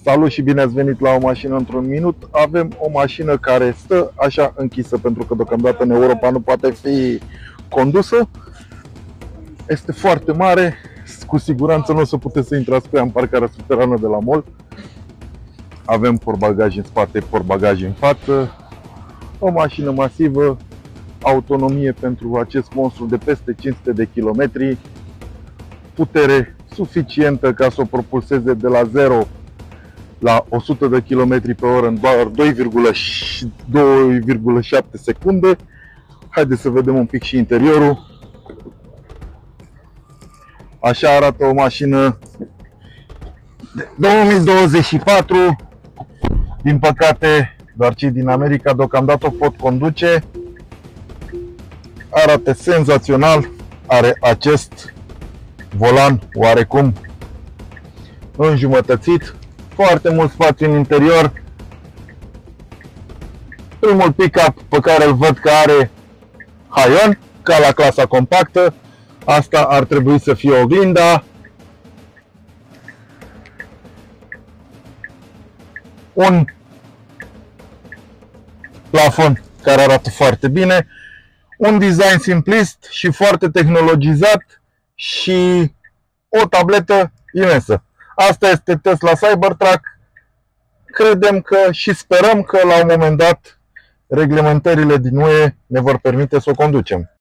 Salut și bine ați venit la O Mașină într-un minut. Avem o mașină care stă așa închisă pentru că deocamdată în Europa nu poate fi condusă. Este foarte mare, cu siguranță nu o să puteți să intrați pe ea în parcarea subterană de la mall. Avem portbagaj în spate, portbagaj în față. O mașină masivă, autonomie pentru acest monstru de peste 500 de kilometri, putere suficientă ca să o propulseze de la 0 la 100 de km pe oră în doar 2,7 secunde. Haideți să vedem un pic și interiorul. Așa arată o mașină de 2024. Din păcate, doar cei din America deocamdată o pot conduce. Arată senzațional. Are acest volan oarecum înjumătățit. Foarte mult spațiu în interior. Primul pick-up pe care îl văd că are haion, ca la clasa compactă. Asta ar trebui să fie oglinda. Un plafon care arată foarte bine. Un design simplist și foarte tehnologizat și o tabletă imensă. Asta este Tesla Cybertruck. Credem că și sperăm că la un moment dat reglementările din UE ne vor permite să o conducem.